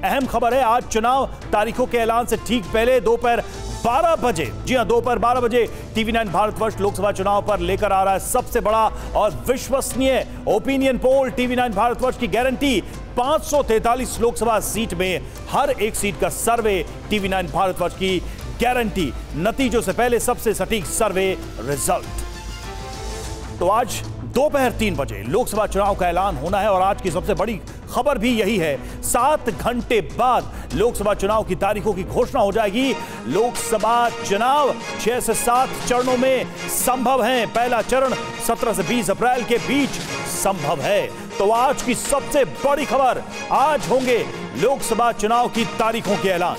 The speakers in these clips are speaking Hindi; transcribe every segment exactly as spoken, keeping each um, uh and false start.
अहम खबर है। आज चुनाव तारीखों के ऐलान से ठीक पहले दोपहर बारह बजे, जी हां दोपहर बारह बजे टीवी नाइन भारतवर्ष लोकसभा चुनाव पर लेकर आ रहा है सबसे बड़ा और विश्वसनीय opinion poll. TV nine Bharatvarsh की गारंटी पांच सौ तैंतालीस लोकसभा सीट में हर एक सीट का सर्वे। टीवी नाइन भारतवर्ष की गारंटी, नतीजों से पहले सबसे सटीक सर्वे रिजल्ट। तो आज दोपहर तीन बजे लोकसभा चुनाव का ऐलान होना है और आज की सबसे बड़ी खबर भी यही है। सात घंटे बाद लोकसभा चुनाव की तारीखों की घोषणा हो जाएगी। लोकसभा चुनाव छह से सात चरणों में संभव है। पहला चरण सत्रह से बीस अप्रैल के बीच संभव है। तो आज की सबसे बड़ी खबर, आज होंगे लोकसभा चुनाव की तारीखों के ऐलान।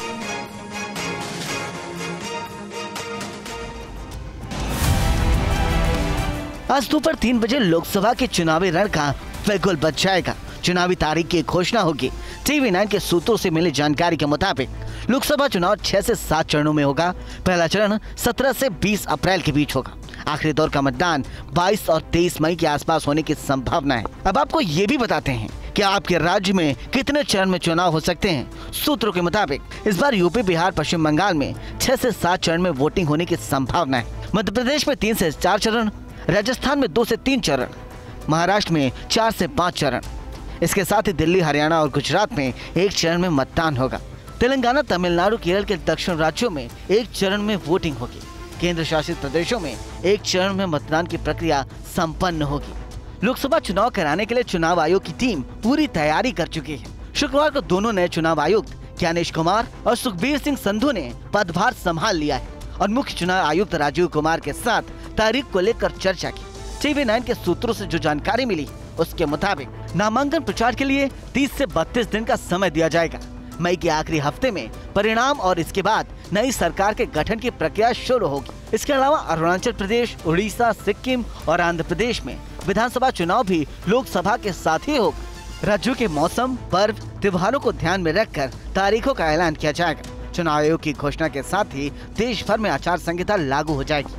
आज दोपहर तीन बजे लोकसभा के चुनावी रण का बिल्कुल बच जाएगा। चुनावी तारीख की घोषणा होगी। टीवी नाइन के सूत्रों से मिली जानकारी के मुताबिक लोकसभा चुनाव छह से सात चरणों में होगा। पहला चरण सत्रह से बीस अप्रैल के बीच होगा। आखिरी दौर का मतदान बाईस और तेईस मई के आसपास होने की संभावना है। अब आपको ये भी बताते हैं कि आपके राज्य में कितने चरण में चुनाव हो सकते हैं। सूत्रों के मुताबिक इस बार यूपी, बिहार, पश्चिम बंगाल में छह से सात चरण में वोटिंग होने की संभावना है। मध्य प्रदेश में तीन से चार चरण, राजस्थान में दो से तीन चरण, महाराष्ट्र में चार से पाँच चरण। इसके साथ ही दिल्ली, हरियाणा और गुजरात में एक चरण में मतदान होगा। तेलंगाना, तमिलनाडु, केरल के दक्षिण राज्यों में एक चरण में वोटिंग होगी। केंद्र शासित प्रदेशों में एक चरण में मतदान की प्रक्रिया संपन्न होगी। लोकसभा चुनाव कराने के लिए चुनाव आयोग की टीम पूरी तैयारी कर चुकी है। शुक्रवार को दोनों नए चुनाव आयुक्त ज्ञानेश कुमार और सुखबीर सिंह संधू ने पदभार संभाल लिया है और मुख्य चुनाव आयुक्त राजीव कुमार के साथ तारीख को लेकर चर्चा की। टीवी नाइन के सूत्रों से जो जानकारी मिली उसके मुताबिक नामांकन प्रचार के लिए तीस से बत्तीस दिन का समय दिया जाएगा। मई के आखिरी हफ्ते में परिणाम और इसके बाद नई सरकार के गठन की प्रक्रिया शुरू होगी। इसके अलावा अरुणाचल प्रदेश, उड़ीसा, सिक्किम और आंध्र प्रदेश में विधानसभा चुनाव भी लोकसभा के साथ ही होगा। राज्यों के मौसम, पर्व, त्योहारों को ध्यान में रखकर तारीखों का ऐलान किया जाएगा। चुनाव आयोग की घोषणा के साथ ही देश भर में आचार संहिता लागू हो जाएगी।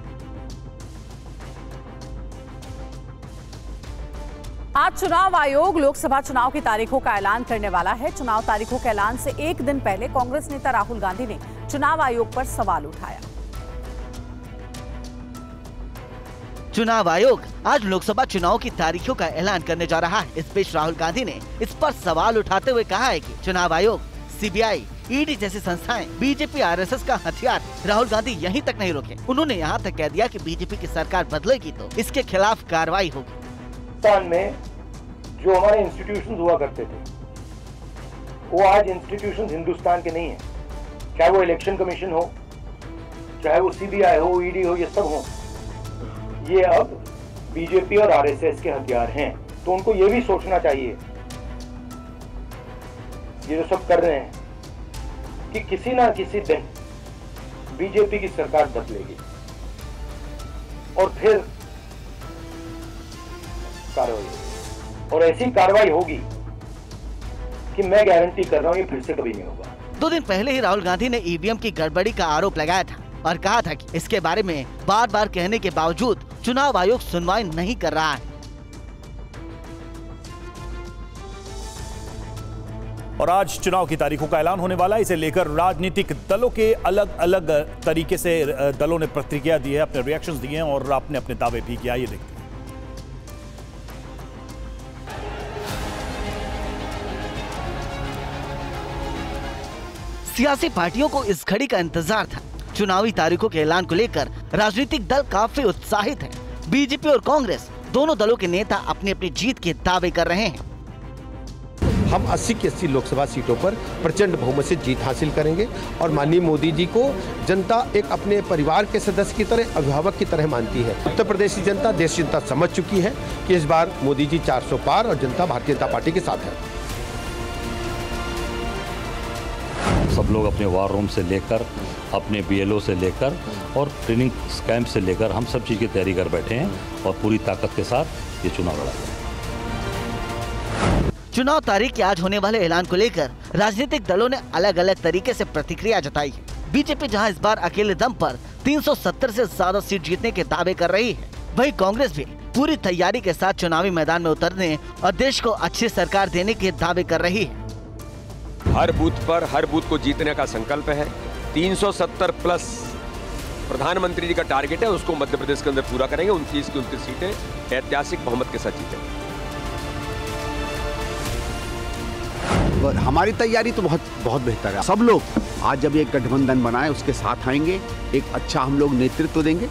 आज चुनाव आयोग लोकसभा चुनाव की तारीखों का ऐलान करने वाला है। चुनाव तारीखों के ऐलान से एक दिन पहले कांग्रेस नेता राहुल गांधी ने चुनाव आयोग पर सवाल उठाया। चुनाव आयोग आज लोकसभा चुनाव की तारीखों का ऐलान करने जा रहा है। इस बीच राहुल गांधी ने इस पर सवाल उठाते हुए कहा है कि चुनाव आयोग, सीबीआई, ईडी जैसी संस्थाएं बीजेपी, आरएसएस का हथियार। राहुल गांधी यहीं तक नहीं रुके, उन्होंने यहाँ तक कह दिया कि बीजेपी की सरकार बदलेगी तो इसके खिलाफ कार्रवाई होगी। हिंदुस्तान में जो हमारे इंस्टीट्यूशंस हुआ करते थे वो आज इंस्टीट्यूशंस हिंदुस्तान के नहीं है। चाहे वो इलेक्शन कमीशन हो, चाहे वो सीबीआई हो, ईडी हो, ये सब हो, ये अब बीजेपी और आरएसएस के हथियार हैं। तो उनको ये भी सोचना चाहिए, ये जो सब कर रहे हैं, कि किसी ना किसी दिन बीजेपी की सरकार बदलेगी और फिर कार्रवाई, और ऐसी कार्रवाई होगी कि मैं गारंटी कर रहा हूं ये फिर से कभी नहीं होगा। दो दिन पहले ही राहुल गांधी ने ईवीएम की गड़बड़ी का आरोप लगाया था और कहा था कि इसके बारे में बार बार कहने के बावजूद चुनाव आयोग सुनवाई नहीं कर रहा है। और आज चुनाव की तारीखों का ऐलान होने वाला है। इसे लेकर राजनीतिक दलों के अलग अलग तरीके से दलों ने प्रतिक्रिया दी है, अपने रिएक्शंस दिए हैं और आपने अपने दावे भी किया। ये देखते हैं। सियासी पार्टियों को इस घड़ी का इंतजार था। चुनावी तारीखों के ऐलान को लेकर राजनीतिक दल काफी उत्साहित हैं। बीजेपी और कांग्रेस दोनों दलों के नेता अपनी अपनी जीत के दावे कर रहे हैं। हम अस्सी की अस्सी लोकसभा सीटों पर प्रचंड बहुमत से जीत हासिल करेंगे और माननीय मोदी जी को जनता एक अपने परिवार के सदस्य की तरह, अभिभावक की तरह मानती है। उत्तर प्रदेश की जनता, देश की जनता समझ चुकी है कि इस बार मोदी जी चार सौ पार और जनता भारतीय जनता पार्टी के साथ है। सब लोग अपने वार रूम से लेकर, अपने बीएलओ से लेकर और ट्रेनिंग कैंप से लेकर हम सब चीज़ की तैयारी कर बैठे हैं और पूरी ताकत के साथ ये चुनाव लड़ा है। चुनाव तारीख के आज होने वाले ऐलान को लेकर राजनीतिक दलों ने अलग अलग तरीके से प्रतिक्रिया जताई है। बीजेपी जहां इस बार अकेले दम पर तीन सौ सत्तर से ज्यादा सीट जीतने के दावे कर रही है, वहीं कांग्रेस भी पूरी तैयारी के साथ चुनावी मैदान में उतरने और देश को अच्छी सरकार देने के दावे कर रही है। हर बूथ पर हर बूथ को जीतने का संकल्प है। तीन सौ सत्तर प्लस प्रधानमंत्री जी का टारगेट है, उसको मध्य प्रदेश के अंदर पूरा करेंगे। उनतीस की उनतीस सीटें ऐतिहासिक बहुमत के साथ जीतेंगे। हमारी तैयारी तो बहुत बहुत बेहतर है। सब लोग आज जब एक गठबंधन बनाए उसके साथ आएंगे, एक अच्छा हम लोग नेतृत्व देंगे।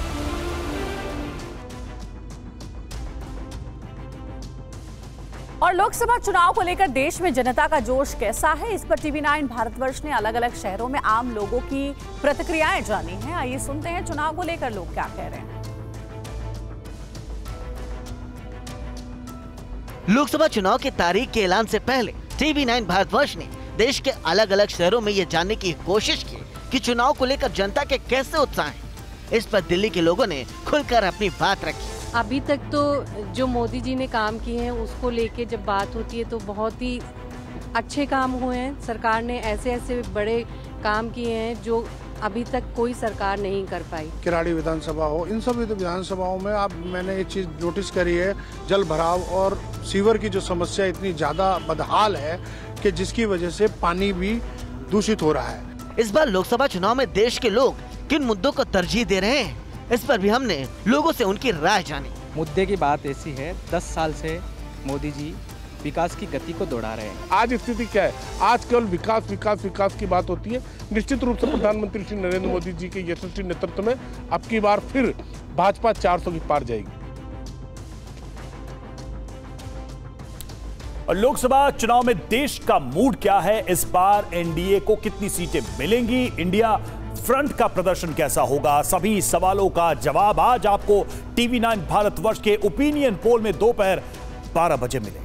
और लोकसभा चुनाव को लेकर देश में जनता का जोश कैसा है, इस पर टीवी नाइन भारतवर्ष ने अलग अलग शहरों में आम लोगों की प्रतिक्रियाएं जानी हैं। आइए सुनते हैं चुनाव को लेकर लोग क्या कह रहे हैं। लोकसभा चुनाव की तारीख के ऐलान से पहले टीवी नाइन भारतवर्ष ने देश के अलग अलग शहरों में ये जानने की कोशिश की कि चुनाव को लेकर जनता के कैसे उत्साह है। इस पर दिल्ली के लोगों ने खुलकर अपनी बात रखी। अभी तक तो जो मोदी जी ने काम किए हैं उसको लेके जब बात होती है तो बहुत ही अच्छे काम हुए हैं। सरकार ने ऐसे ऐसे बड़े काम किए हैं जो अभी तक कोई सरकार नहीं कर पाई। किराड़ी विधानसभा हो, इन सभी विधानसभाओं में अब मैंने एक चीज नोटिस करी है, जल भराव और सीवर की जो समस्या इतनी ज्यादा बदहाल है कि जिसकी वजह से पानी भी दूषित हो रहा है। इस बार लोकसभा चुनाव में देश के लोग किन मुद्दों को तरजीह दे रहे हैं, इस पर भी हमने लोगों से उनकी राय जानी। मुद्दे की बात ऐसी है, दस साल से मोदी जी विकास की गति को दौड़ा रहे हैं। आज स्थिति क्या है? आज केवल विकास विकास विकास की बात होती है। निश्चित रूप से प्रधानमंत्री श्री नरेंद्र मोदी जी के यशस्वी नेतृत्व में अब की बार फिर भाजपा चार सौ की पार जाएगी। और लोकसभा चुनाव में देश का मूड क्या है, इस बार एनडीए को कितनी सीटें मिलेंगी, इंडिया फ्रंट का प्रदर्शन कैसा होगा, सभी सवालों का जवाब आज आपको टीवी नाइन भारतवर्ष के ओपिनियन पोल में दोपहर बारह बजे मिलेगा।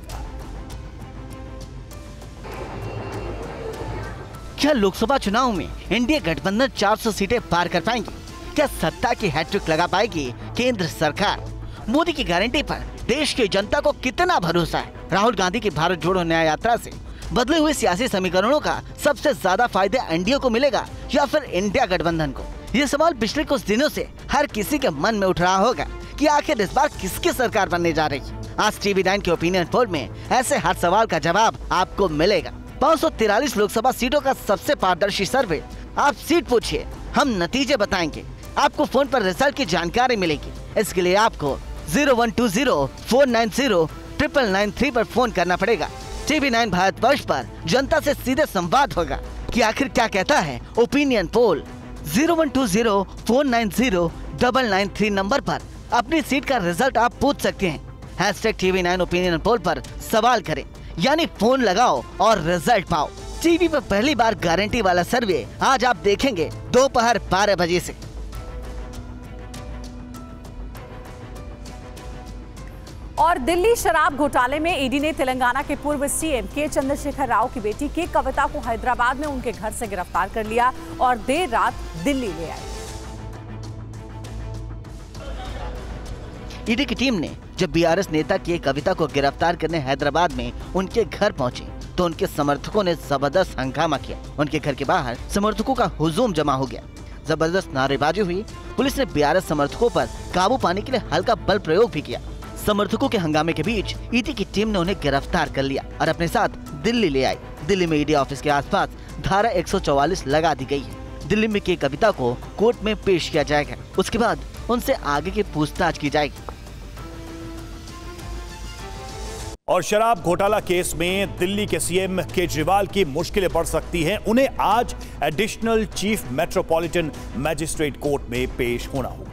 क्या लोकसभा चुनाव में एनडीए गठबंधन चार सौ सीटें पार कर पाएंगे? क्या सत्ता की हैट्रिक लगा पाएगी केंद्र सरकार? मोदी की गारंटी पर देश की जनता को कितना भरोसा है? राहुल गांधी की भारत जोड़ो न्याय यात्रा से बदले हुए सियासी समीकरणों का सबसे ज्यादा फायदा एनडीए को मिलेगा या फिर इंडिया गठबंधन को? ये सवाल पिछले कुछ दिनों से हर किसी के मन में उठ रहा होगा कि आखिर इस बार किसकी सरकार बनने जा रही है। आज टीवी नाइन के ओपिनियन पोल में ऐसे हर सवाल का जवाब आपको मिलेगा। पाँच सौ तिरालीस लोकसभा सीटों का सबसे पारदर्शी सर्वे। आप सीट पूछिए, हम नतीजे बताएंगे। आपको फोन पर रिजल्ट की जानकारी मिलेगी। इसके लिए आपको zero one two zero four nine zero triple nine three पर फोन करना पड़ेगा। टीवी नाइन भारतवर्ष पर जनता से सीधे संवाद होगा कि आखिर क्या कहता है opinion poll. Zero one two zero four nine zero double nine three number पर अपनी सीट का रिजल्ट आप पूछ सकते हैं। Hashtag TV nine opinion poll पर सवाल करें, यानी फोन लगाओ और रिजल्ट पाओ। टीवी पर पहली बार गारंटी वाला सर्वे आज आप देखेंगे दोपहर बारह बजे से। और दिल्ली शराब घोटाले में ईडी ने तेलंगाना के पूर्व सीएम के चंद्रशेखर राव की बेटी के कविता को हैदराबाद में उनके घर से गिरफ्तार कर लिया और देर रात दिल्ली ले आई। ईडी की टीम ने जब बीआरएस नेता की कविता को गिरफ्तार करने हैदराबाद में उनके घर पहुंचे तो उनके समर्थकों ने जबरदस्त हंगामा किया। उनके घर के बाहर समर्थकों का हुजूम जमा हो गया। जबरदस्त नारेबाजी हुई। पुलिस ने बीआरएस समर्थकों पर काबू पाने के लिए हल्का बल प्रयोग भी किया। समर्थकों के हंगामे के बीच ईडी की टीम ने उन्हें गिरफ्तार कर लिया और अपने साथ दिल्ली ले आई। दिल्ली में ईडी ऑफिस के आसपास धारा एक सौ चौवालीस लगा दी गई है। दिल्ली में की कविता को कोर्ट में पेश किया जाएगा। उसके बाद उनसे आगे की पूछताछ की जाएगी। और शराब घोटाला केस में दिल्ली के सीएम केजरीवाल की मुश्किलें बढ़ सकती हैं। उन्हें आज additional chief metropolitan magistrate court में पेश होना होगा।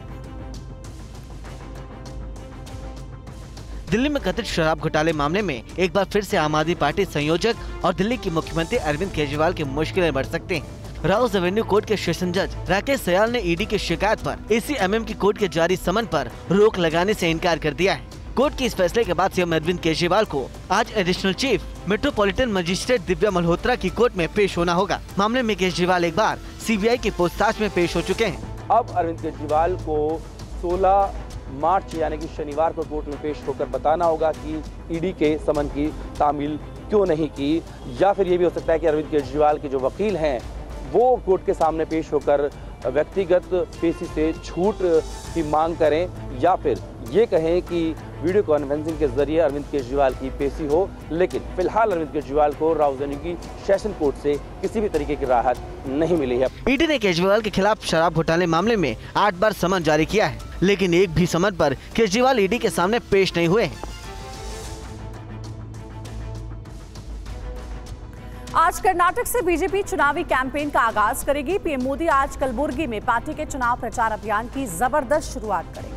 दिल्ली में कथित शराब घोटाले मामले में एक बार फिर से आम आदमी पार्टी संयोजक और दिल्ली की मुख्यमंत्री अरविंद केजरीवाल की मुश्किलें बढ़ सकते हैं। राउस एवेन्यू कोर्ट के सेशन जज राकेश सयाल ने ईडी की शिकायत पर एसीएमएम की कोर्ट के जारी समन पर रोक लगाने से इनकार कर दिया है। कोर्ट के इस फैसले के बाद सीएम अरविंद केजरीवाल को आज additional chief metropolitan magistrate Divya Malhotra की कोर्ट में पेश होना होगा। मामले में केजरीवाल एक बार सीबीआई की पूछताछ में पेश हो चुके हैं। अब अरविंद केजरीवाल को सोलह मार्च यानी कि शनिवार को कोर्ट में पेश होकर बताना होगा कि ईडी के समन की तामील क्यों नहीं की, या फिर ये भी हो सकता है कि अरविंद केजरीवाल के जो वकील हैं वो कोर्ट के सामने पेश होकर व्यक्तिगत पेशी से छूट की मांग करें, या फिर ये कहें कि वीडियो कॉन्फ्रेंसिंग के जरिए अरविंद केजरीवाल की पेशी हो, लेकिन फिलहाल अरविंद केजरीवाल को राहुल की सेशन कोर्ट से किसी भी तरीके की राहत नहीं मिली है। ईडी ने केजरीवाल के खिलाफ शराब घोटाले मामले में आठ बार समन जारी किया है, लेकिन एक भी समन पर केजरीवाल ईडी के सामने पेश नहीं हुए हैं। आज कर्नाटक से बीजेपी चुनावी कैंपेन का आगाज करेगी। पीएम मोदी आज कलबुर्गी में पार्टी के चुनाव प्रचार अभियान की जबरदस्त शुरुआत करेंगे।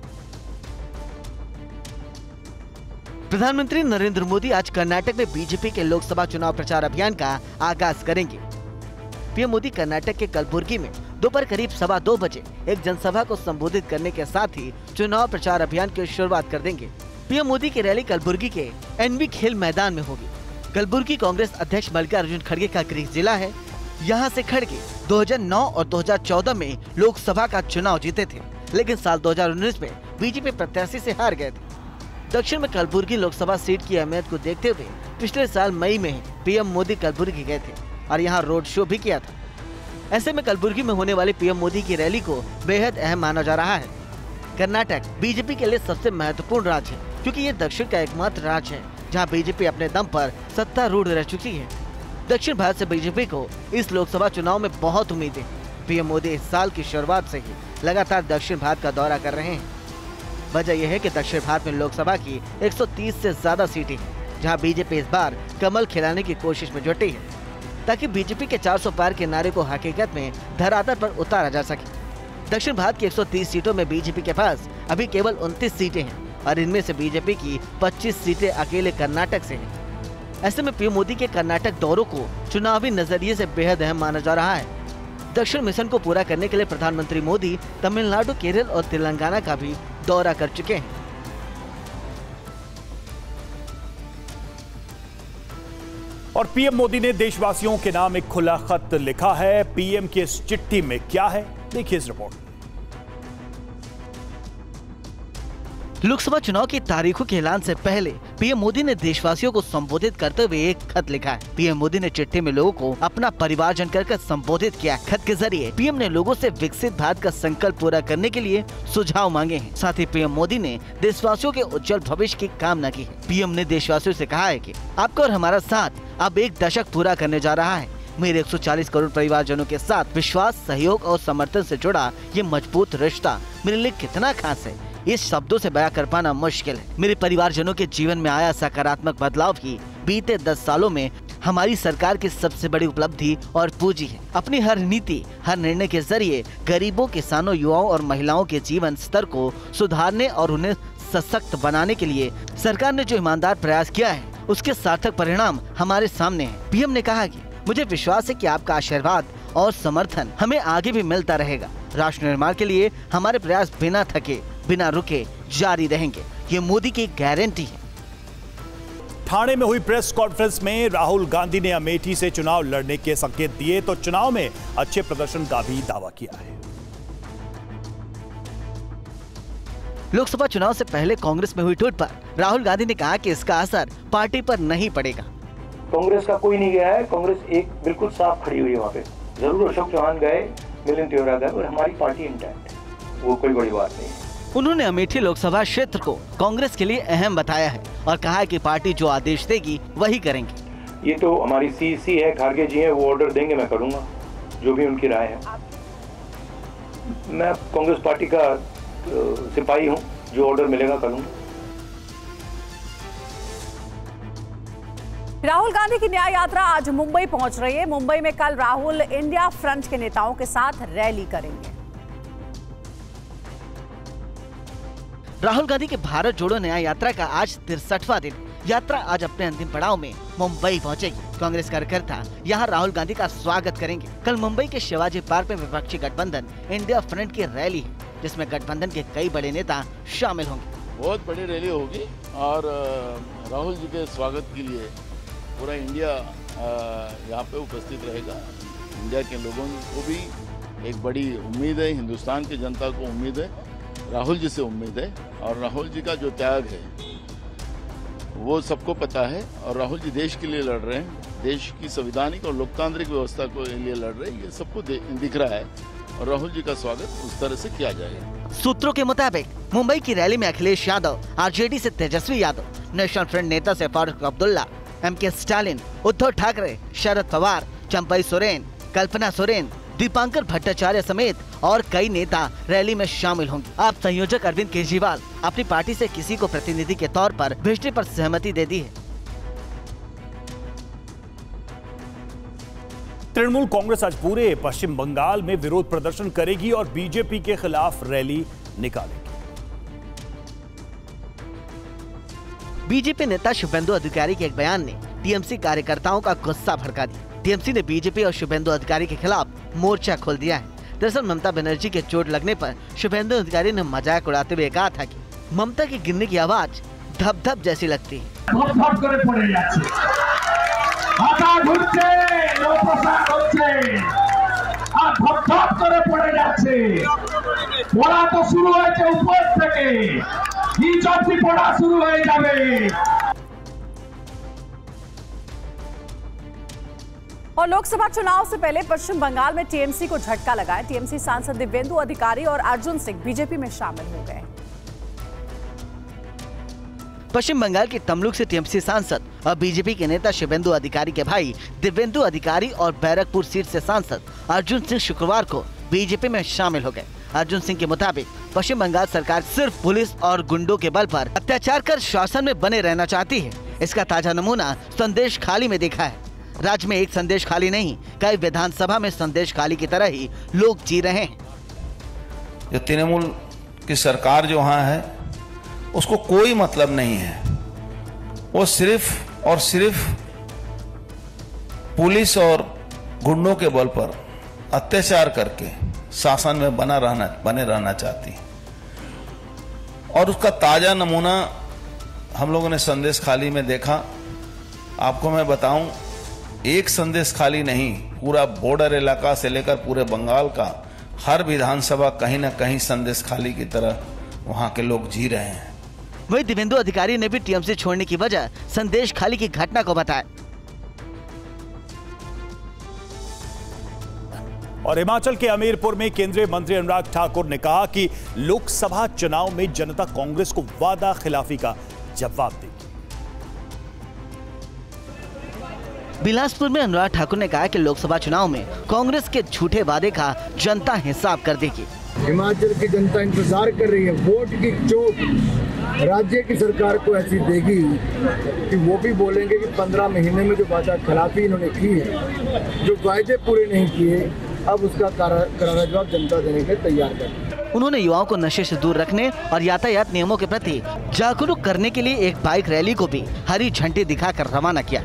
प्रधानमंत्री नरेंद्र मोदी आज कर्नाटक में बीजेपी के लोकसभा चुनाव प्रचार अभियान का आगाज करेंगे। पीएम मोदी कर्नाटक के कलबुर्गी में दोपहर करीब सवा दो बजे एक जनसभा को संबोधित करने के साथ ही चुनाव प्रचार अभियान की शुरुआत कर देंगे। पीएम मोदी की रैली कलबुर्गी के एनवी खेल मैदान में होगी। कलबुर्गी कांग्रेस अध्यक्ष मल्लिकार्जुन खड़गे का गृह जिला है। यहाँ से खड़गे दो हज़ार नौ और दो हज़ार चौदह में लोकसभा का चुनाव जीते थे, लेकिन साल दो हज़ार उन्नीस में बीजेपी प्रत्याशी से हार गए थे। दक्षिण में कलबुर्गी लोकसभा सीट की अहमियत को देखते हुए पिछले साल मई में पीएम मोदी कलबुर्गी गए थे और यहाँ रोड शो भी किया था। ऐसे में कलबुर्गी में होने वाली पीएम मोदी की रैली को बेहद अहम माना जा रहा है। कर्नाटक बीजेपी के लिए सबसे महत्वपूर्ण राज्य है, क्योंकि ये दक्षिण का एकमात्र राज्य है जहां बीजेपी अपने दम पर सत्तारूढ़ रह चुकी है। दक्षिण भारत से बीजेपी को इस लोकसभा चुनाव में बहुत उम्मीद है। पीएम मोदी इस साल की शुरुआत से ही लगातार दक्षिण भारत का दौरा कर रहे हैं। वजह यह है कि दक्षिण भारत में लोकसभा की एक सौ तीस से ज्यादा सीटें हैं, जहां बीजेपी इस बार कमल खिलाने की कोशिश में जुटी है, ताकि बीजेपी के चार सौ पार के नारे को हकीकत में धरातल पर उतारा जा सके। दक्षिण भारत की एक सौ तीस सीटों में बीजेपी के पास अभी केवल उनतीस सीटें हैं और इनमें से बीजेपी की पच्चीस सीटें अकेले कर्नाटक से हैं। ऐसे में पीएम मोदी के कर्नाटक दौरों को चुनावी नजरिए से बेहद अहम माना जा रहा है। दक्षिण मिशन को पूरा करने के लिए प्रधानमंत्री मोदी तमिलनाडु, केरल और तेलंगाना का भी दौरा कर चुके हैं। और पीएम मोदी ने देशवासियों के नाम एक खुला खत लिखा है। पीएम की इस चिट्ठी में क्या है, देखिए इस रिपोर्ट। लोकसभा चुनाव की तारीखों के ऐलान से पहले पीएम मोदी ने देशवासियों को संबोधित करते हुए एक खत लिखा है। पीएम मोदी ने चिट्ठी में लोगों को अपना परिवारजन कर संबोधित किया। खत के जरिए पीएम ने लोगों से विकसित भारत का संकल्प पूरा करने के लिए सुझाव मांगे हैं। साथ ही पीएम मोदी ने देशवासियों के उज्जवल भविष्य की कामना की है। पीएम ने देशवासियों से कहा है कि आपका और हमारा साथ अब एक दशक पूरा करने जा रहा है। मेरे एक सौ चालीस करोड़ परिवारजनों के साथ विश्वास, सहयोग और समर्थन से जुड़ा ये मजबूत रिश्ता मेरे लिए कितना खास है, इस शब्दों से बयां कर पाना मुश्किल है। मेरे परिवारजनों के जीवन में आया सकारात्मक बदलाव ही बीते दस सालों में हमारी सरकार की सबसे बड़ी उपलब्धि और पूंजी है। अपनी हर नीति, हर निर्णय के जरिए गरीबों, किसानों, युवाओं और महिलाओं के जीवन स्तर को सुधारने और उन्हें सशक्त बनाने के लिए सरकार ने जो ईमानदार प्रयास किया है, उसके सार्थक परिणाम हमारे सामने हैं। पीएम ने कहा कि मुझे विश्वास है कि आपका आशीर्वाद और समर्थन हमें आगे भी मिलता रहेगा। राष्ट्र निर्माण के लिए हमारे प्रयास बिना थके, बिना रुके जारी रहेंगे, ये मोदी की गारंटी है। ठाणे में हुई प्रेस कॉन्फ्रेंस में राहुल गांधी ने अमेठी से चुनाव लड़ने के संकेत दिए तो चुनाव में अच्छे प्रदर्शन का भी दावा किया है। लोकसभा चुनाव से पहले कांग्रेस में हुई टूट पर राहुल गांधी ने कहा कि इसका असर पार्टी पर नहीं पड़ेगा। कांग्रेस का कोई नहीं गया है, कांग्रेस एक बिल्कुल साफ खड़ी हुई है वहाँ पे। जरूर अशोक चौहान गए, मिलिंद तिवारी गए, और हमारी पार्टी इंटैक्ट है, वो कोई बड़ी बात नहीं है। उन्होंने अमेठी लोकसभा क्षेत्र को कांग्रेस के लिए अहम बताया है और कहा है कि पार्टी जो आदेश देगी वही करेंगे। ये तो हमारी सीसी है, खारगे जी है, वो ऑर्डर देंगे, मैं करूंगा जो भी उनकी राय है। मैं कांग्रेस पार्टी का सिपाही हूँ, जो ऑर्डर मिलेगा करूंगा। राहुल गांधी की न्याय यात्रा आज मुंबई पहुंच रही है। मुंबई में कल राहुल इंडिया फ्रंट के नेताओं के साथ रैली करेंगे। राहुल गांधी के भारत जोड़ो न्याय यात्रा का आज तिरसठवां दिन। यात्रा आज अपने अंतिम पड़ाव में मुंबई पहुंचेगी। कांग्रेस कार्यकर्ता यहां राहुल गांधी का स्वागत करेंगे। कल मुंबई के शिवाजी पार्क में विपक्षी गठबंधन इंडिया फ्रंट की रैली है, जिसमें गठबंधन के कई बड़े नेता शामिल होंगे। बहुत बड़ी रैली होगी और राहुल जी के स्वागत के लिए पूरा इंडिया यहाँ पे उपस्थित रहेगा। इंडिया के लोगों को भी एक बड़ी उम्मीद है, हिंदुस्तान की जनता को उम्मीद है, राहुल जी से उम्मीद है। और राहुल जी का जो त्याग है वो सबको पता है और राहुल जी देश के लिए लड़ रहे हैं, देश की संवैधानिक और लोकतांत्रिक व्यवस्था को लिए लड़ रहे हैं, ये सबको दिख रहा है। और राहुल जी का स्वागत उस तरह से किया जाएगा। सूत्रों के मुताबिक मुंबई की रैली में अखिलेश यादव, आरजेडी से तेजस्वी यादव, नेशनल फ्रंट नेता से फारूक अब्दुल्ला, एम के स्टालिन, उद्धव ठाकरे, शरद पवार, चंपई सोरेन, कल्पना सोरेन, दीपांकर भट्टाचार्य समेत और कई नेता रैली में शामिल होंगे। अब संयोजक अरविंद केजरीवाल अपनी पार्टी से किसी को प्रतिनिधि के तौर पर भेजने पर सहमति दे दी है। तृणमूल कांग्रेस आज पूरे पश्चिम बंगाल में विरोध प्रदर्शन करेगी और बीजेपी के खिलाफ रैली निकालेगी। बीजेपी नेता शुभेंदु अधिकारी के एक बयान ने टीएमसी कार्यकर्ताओं का गुस्सा भड़का दिया। टीएमसी ने बीजेपी और शुभेंदु अधिकारी के खिलाफ मोर्चा खोल दिया है। दरअसल ममता बनर्जी के चोट लगने पर शुभेंदु अधिकारी ने मजाक उड़ाते हुए कहा था कि ममता की गिरने की आवाज धप धप जैसी लगती है। और लोकसभा चुनाव से पहले पश्चिम बंगाल में टीएमसी को झटका लगा है। टीएमसी सांसद दिव्येंदु अधिकारी और अर्जुन सिंह बीजेपी में शामिल हो गए। पश्चिम बंगाल के तमलुक से टीएमसी सांसद और बीजेपी के नेता शुभेंदु अधिकारी के भाई दिव्येंदु अधिकारी और बैरकपुर सीट से सांसद अर्जुन सिंह शुक्रवार को बीजेपी में शामिल हो गए। अर्जुन सिंह के मुताबिक पश्चिम बंगाल सरकार सिर्फ पुलिस और गुंडों के बल पर अत्याचार कर शासन में बने रहना चाहती है। इसका ताजा नमूना संदेश खाली में देखा है। राज्य में एक संदेश खाली नहीं, कई विधानसभा में संदेश खाली की तरह ही लोग जी रहे हैं। जो तृणमूल की सरकार जो वहाँ है उसको कोई मतलब नहीं है। वो सिर्फ और सिर्फ पुलिस और गुंडों के बल पर अत्याचार करके शासन में बना रहना बने रहना चाहती है। और उसका ताजा नमूना हम लोगों ने संदेश खाली में देखा। आपको मैं बताऊं, एक संदेश खाली नहीं, पूरा बॉर्डर इलाका से लेकर पूरे बंगाल का हर विधानसभा कहीं ना कहीं संदेश खाली की तरह वहां के लोग जी रहे हैं। वही दिव्येंदु अधिकारी ने भी टीएमसी छोड़ने की वजह संदेश खाली की घटना को बताया। और हिमाचल के हमीरपुर में केंद्रीय मंत्री अनुराग ठाकुर ने कहा कि लोकसभा चुनाव में जनता कांग्रेस को वादा खिलाफी का जवाब देगी। बिलासपुर में अनुराग ठाकुर ने कहा कि लोकसभा चुनाव में कांग्रेस के झूठे वादे का जनता हिसाब कर देगी। हिमाचल की जनता इंतजार कर रही है। वोट की चोट राज्य की सरकार को ऐसी देगी कि वो भी बोलेंगे कि पंद्रह महीने में जो वादा खिलाफी इन्होंने की है, जो वायदे पूरे नहीं किए, अब उसका करारा जवाब जनता देने के तैयार कर। उन्होंने युवाओं को नशे से दूर रखने और यातायात नियमों के प्रति जागरूक करने के लिए एक बाइक रैली को भी हरी झंडी दिखाकर रवाना किया।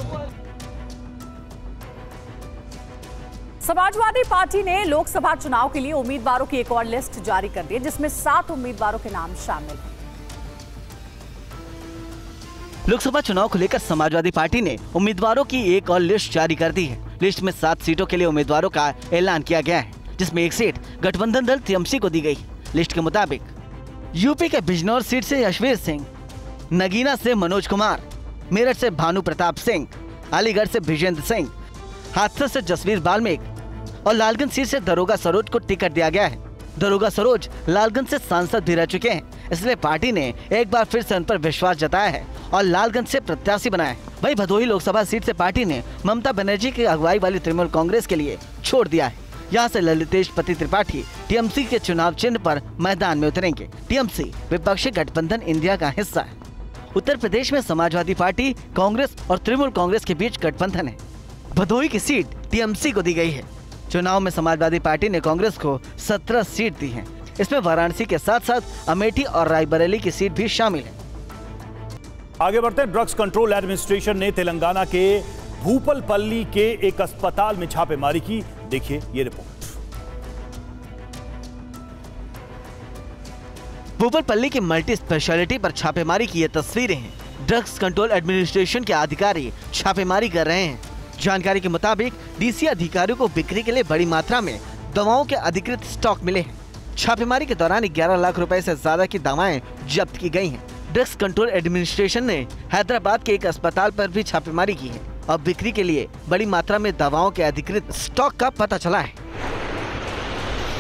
समाजवादी पार्टी ने लोकसभा चुनाव के लिए उम्मीदवारों की एक और लिस्ट जारी कर दी है, जिसमें सात उम्मीदवारों के नाम शामिल हैं। लोकसभा चुनाव को लेकर समाजवादी पार्टी ने उम्मीदवारों की एक और लिस्ट जारी कर दी है। लिस्ट में सात सीटों के लिए उम्मीदवारों का ऐलान किया गया है, जिसमें एक सीट गठबंधन दल टीएमसी को दी गई। लिस्ट के मुताबिक यूपी के बिजनौर सीट से यशवीर सिंह, नगीना से मनोज कुमार, मेरठ से भानु प्रताप सिंह, अलीगढ़ से विजेंद्र सिंह, हाथरस से जसवीर बाल्मीक और लालगंज सीट से दरोगा सरोज को टिकट दिया गया है। दरोगा सरोज लालगंज से सांसद भी रह चुके हैं, इसलिए पार्टी ने एक बार फिर से उन पर विश्वास जताया है और लालगंज से प्रत्याशी बनाया है। वहीं भदोही लोकसभा सीट से पार्टी ने ममता बनर्जी की अगुवाई वाली तृणमूल कांग्रेस के लिए छोड़ दिया है। यहाँ से ललितेश पति त्रिपाठी टीएमसी के चुनाव चिन्ह पर मैदान में उतरेंगे। टीएमसी विपक्षी गठबंधन इंडिया का हिस्सा है। उत्तर प्रदेश में समाजवादी पार्टी, कांग्रेस और तृणमूल कांग्रेस के बीच गठबंधन है। भदोही की सीट टीएमसी को दी गई है। चुनाव में समाजवादी पार्टी ने कांग्रेस को सत्रह सीट दी हैं। इसमें वाराणसी के साथ साथ अमेठी और रायबरेली की सीट भी शामिल है। आगे बढ़ते हैं। ड्रग्स कंट्रोल एडमिनिस्ट्रेशन ने तेलंगाना के भूपलपल्ली के एक अस्पताल में छापेमारी की। देखिए ये रिपोर्ट। भूपलपल्ली की मल्टी स्पेशलिटी पर छापेमारी की ये तस्वीरें हैं। ड्रग्स कंट्रोल एडमिनिस्ट्रेशन के अधिकारी छापेमारी कर रहे हैं। जानकारी के मुताबिक डीसी अधिकारियों को बिक्री के लिए बड़ी मात्रा में दवाओं के अधिकृत स्टॉक मिले हैं। छापेमारी के दौरान ग्यारह लाख रुपए से ज्यादा की दवाएं जब्त की गई हैं। ड्रग्स कंट्रोल एडमिनिस्ट्रेशन ने हैदराबाद के एक अस्पताल पर भी छापेमारी की है और बिक्री के लिए बड़ी मात्रा में दवाओं के अधिकृत स्टॉक का पता चला है।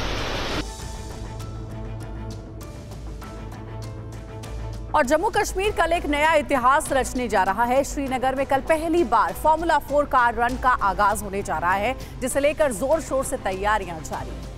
और जम्मू कश्मीर कल एक नया इतिहास रचने जा रहा है। श्रीनगर में कल पहली बार फॉर्मूला फोर कार रन का आगाज होने जा रहा है, जिसे लेकर जोर शोर से तैयारियां जारी हैं।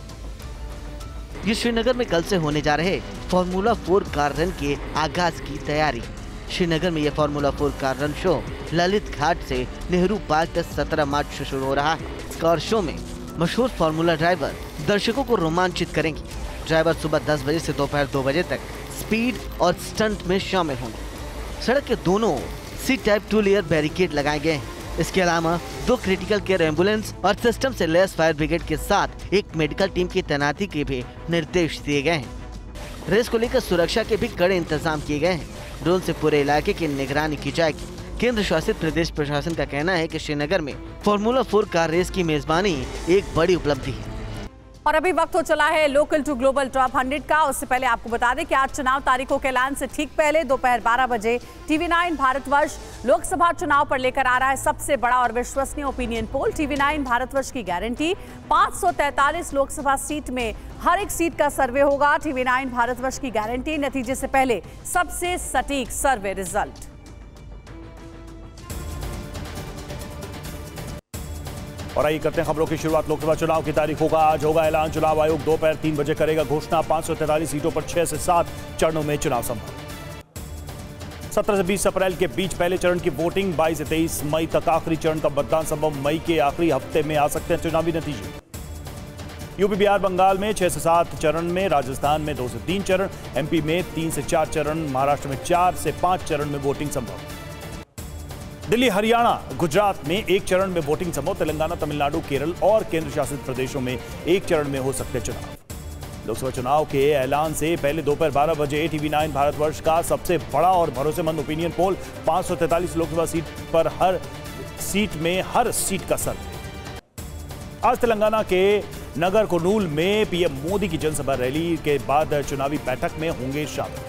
ये श्रीनगर में कल से होने जा रहे फॉर्मूला फोर कार रन के आगाज की तैयारी। श्रीनगर में यह formula four car run show Lalit Ghat से नेहरू पार्क तक सत्रह मार्च से शुरू हो रहा है। कार शो में मशहूर फॉर्मूला ड्राइवर दर्शकों को रोमांचित करेंगे। ड्राइवर सुबह दस बजे से दोपहर दो बजे तक स्पीड और स्टंट में शामिल होंगे। सड़क के दोनों C type two layer barricade लगाए गए हैं। इसके अलावा दो क्रिटिकल केयर एम्बुलेंस और सिस्टम से लैस फायर ब्रिगेड के साथ एक मेडिकल टीम की तैनाती के भी निर्देश दिए गए हैं। रेस को लेकर सुरक्षा के भी कड़े इंतजाम किए गए हैं। ड्रोन से पूरे इलाके की निगरानी की जाएगी। केंद्र शासित प्रदेश प्रशासन का कहना है कि श्रीनगर में फॉर्मूला फोर कार रेस की मेजबानी एक बड़ी उपलब्धि है। और अभी वक्त हो चला है local to global top hundred का। उससे पहले आपको बता दें कि आज चुनाव तारीखों के ऐलान से ठीक पहले दोपहर बारह बजे टीवी नाइन भारतवर्ष लोकसभा चुनाव पर लेकर आ रहा है सबसे बड़ा और विश्वसनीय opinion poll. TV nine Bharatvarsh की गारंटी पाँच सौ तैंतालीस लोकसभा सीट में हर एक सीट का सर्वे होगा। टीवी नाइन भारतवर्ष की गारंटी, नतीजे से पहले सबसे सटीक सर्वे रिजल्ट। और आइए करते हैं खबरों की शुरुआत लोकसभा चुनाव की तारीखों का। आज होगा ऐलान। चुनाव आयोग दोपहर तीन बजे करेगा घोषणा। पाँच सौ तैंतालीस सीटों पर छह से सात चरणों में चुनाव संभव। सत्रह से बीस अप्रैल के बीच पहले चरण की वोटिंग। बाईस से तेईस मई तक आखिरी चरण का मतदान संभव। मई के आखिरी हफ्ते में आ सकते हैं चुनावी नतीजे। यूपी बिहार बंगाल में छह से सात चरण में, राजस्थान में दो से तीन चरण, एमपी में तीन से चार चरण, महाराष्ट्र में चार से पांच चरण में वोटिंग संभव। दिल्ली, हरियाणा, गुजरात में एक चरण में वोटिंग संभव। तेलंगाना, तमिलनाडु, केरल और केंद्र शासित प्रदेशों में एक चरण में हो सकते चुनाव। लोकसभा चुनाव के ऐलान से पहले दोपहर बारह बजे टीवी नाइन भारतवर्ष का सबसे बड़ा और भरोसेमंद ओपिनियन पोल। पाँच सौ तैंतालीस लोकसभा सीट पर हर सीट में हर सीट का सर्वे। आज तेलंगाना के नगर कुर्नूल में पीएम मोदी की जनसभा रैली के बाद चुनावी बैठक में होंगे शामिल।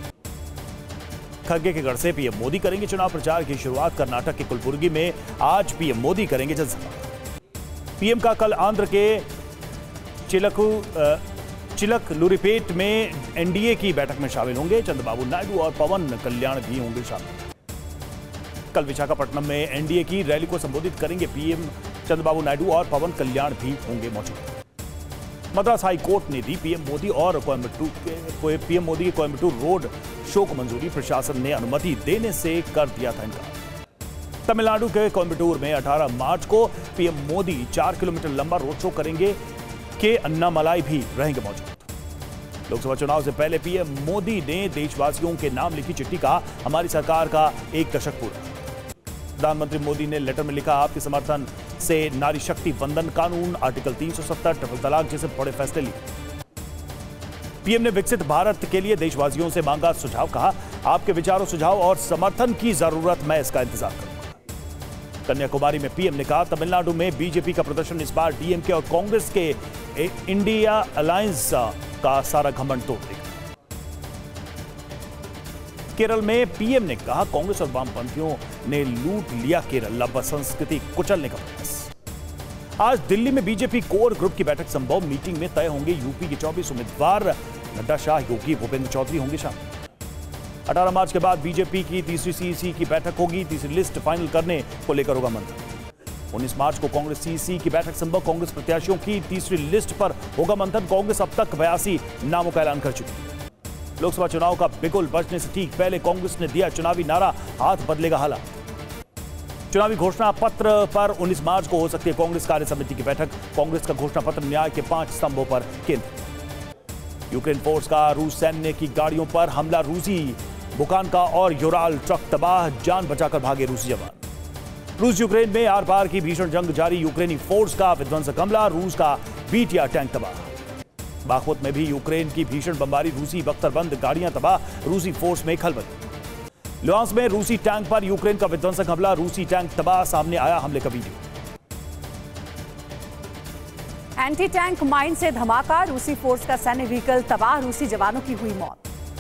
खड़गे के गढ़ से पीएम मोदी करेंगे चुनाव प्रचार की शुरुआत। कर्नाटक के कलबुर्गी में आज पीएम मोदी करेंगे जनसभा। पीएम का कल आंध्र के चिलकू चिलक लूरीपेट में एनडीए की बैठक में शामिल होंगे। चंद्रबाबू नायडू और पवन कल्याण भी होंगे शामिल। कल विशाखापट्टनम में एनडीए की रैली को संबोधित करेंगे पीएम। चंद्रबाबू नायडू और पवन कल्याण भी होंगे मौजूद। मद्रास हाई कोर्ट ने दी पीएम मोदी और कोयम्बटूर के पीएम मोदी के कोयम्बटूर रोड शो को मंजूरी। प्रशासन ने अनुमति देने से कर दिया था इनकार। तमिलनाडु के कोयम्बटूर में अठारह मार्च को पीएम मोदी चार किलोमीटर लंबा रोड शो करेंगे। के अन्नामलाई भी रहेंगे मौजूद। लोकसभा चुनाव से पहले पीएम मोदी ने देशवासियों के नाम लिखी चिट्ठी कहा, हमारी सरकार का एक दशक पूरा। प्रधानमंत्री मोदी ने लेटर में लिखा, आपके समर्थन से नारी शक्ति वंदन कानून, आर्टिकल तीन सौ सत्तर, ट्रिपल तलाक जैसे बड़े फैसले लिए। पीएम ने विकसित भारत के लिए देशवासियों से मांगा सुझाव। कहा, आपके विचारों, सुझाव और समर्थन की जरूरत, मैं इसका इंतजार करूंगा। कन्याकुमारी में पीएम ने कहा, तमिलनाडु में बीजेपी का प्रदर्शन इस बार डीएमके और कांग्रेस के इंडिया अलायंस का सारा घमंड तोड़ देगा। केरल में पीएम ने कहा, कांग्रेस और वामपंथियों ने लूट लिया केरल, अब संस्कृति कुचलने का प्रयास। आज दिल्ली में बीजेपी कोर ग्रुप की बैठक संभव। मीटिंग में तय होंगे यूपी के चौबीस उम्मीदवार। नड्डा, शाह, योगी, भूपेंद्र चौधरी होंगे शामिल। अठारह मार्च के बाद बीजेपी की तीसरी सीईसी की बैठक होगी। तीसरी लिस्ट फाइनल करने को लेकर होगा मंथन। उन्नीस मार्च को कांग्रेस सीईसी की बैठक संभव। कांग्रेस प्रत्याशियों की तीसरी लिस्ट पर होगा मंथन। कांग्रेस अब तक बयासी नामों का ऐलान कर चुकी है। लोकसभा चुनाव का बिगुल बजने से ठीक पहले कांग्रेस ने दिया चुनावी नारा, हाथ बदलेगा हालात। चुनावी घोषणा पत्र पर उन्नीस मार्च को हो सकती है कांग्रेस कार्य समिति की बैठक। कांग्रेस का घोषणा पत्र न्याय के पांच स्तंभों पर केंद्रित। यूक्रेन फोर्स का रूस सैन्य की गाड़ियों पर हमला। रूसी बुकानका और यूराल ट्रक तबाह, जान बचाकर भागे रूसी जवान। रूस यूक्रेन में आर पार की भीषण जंग जारी। यूक्रेनी फोर्स का विध्वंसक हमला। रूस का बीटिया टैंक तबाह। बाखमुत में भी यूक्रेन की भीषण बमबारी। रूसी बख्तरबंद गाड़ियां तबाह। रूसी फोर्स में खलबली। लुहांस्क में रूसी टैंक पर यूक्रेन का विध्वंसक हमला। रूसी टैंक तबाह, सामने आया हमले का वीडियो। एंटी टैंक माइन से धमाका। रूसी फोर्स का सैन्य व्हीकल तबाह। रूसी जवानों की हुई मौत।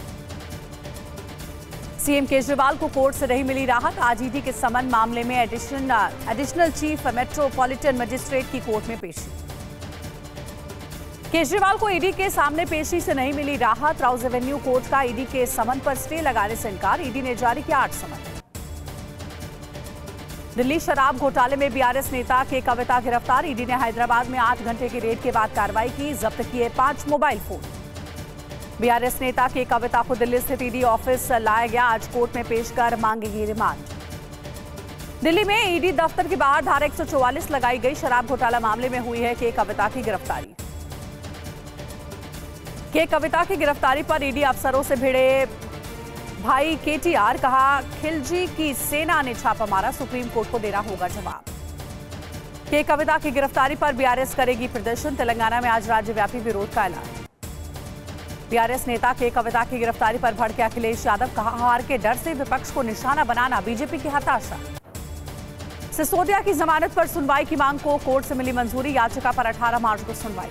सीएम केजरीवाल को कोर्ट से नहीं मिली राहत। आज ईडी के समन मामले में additional additional chief metropolitan magistrate की कोर्ट में पेशी। केजरीवाल को ईडी के सामने पेशी से नहीं मिली राहत। राउज एवेन्यू कोर्ट का ईडी के समन पर स्टे लगाने से इनकार। ईडी ने जारी किया आठ समन। दिल्ली शराब घोटाले में बीआरएस नेता के कविता गिरफ्तार। ईडी ने हैदराबाद में आठ घंटे की रेड के बाद कार्रवाई की। जब्त किए पांच मोबाइल फोन। बीआरएस नेता के कविता को दिल्ली स्थित ईडी ऑफिस लाया गया। आज कोर्ट में पेश कर मांगेगी रिमांड। दिल्ली में ईडी दफ्तर के बाहर धारा एक सौ चौवालीस लगाई गई। शराब घोटाला मामले में हुई है के कविता की गिरफ्तारी। के कविता की गिरफ्तारी पर ईडी अफसरों से भिड़े भाई केटीआर। कहा, खिलजी की सेना ने छापा मारा, सुप्रीम कोर्ट को देना होगा जवाब। के कविता की गिरफ्तारी पर बीआरएस करेगी प्रदर्शन। तेलंगाना में आज राज्यव्यापी विरोध का ऐलान। बीआरएस नेता के कविता की गिरफ्तारी पर भड़के अखिलेश यादव। कहा, हार के डर से विपक्ष को निशाना बनाना बीजेपी की हताशा। सिसोदिया की जमानत पर सुनवाई की मांग को कोर्ट से मिली मंजूरी। याचिका पर अठारह मार्च को सुनवाई।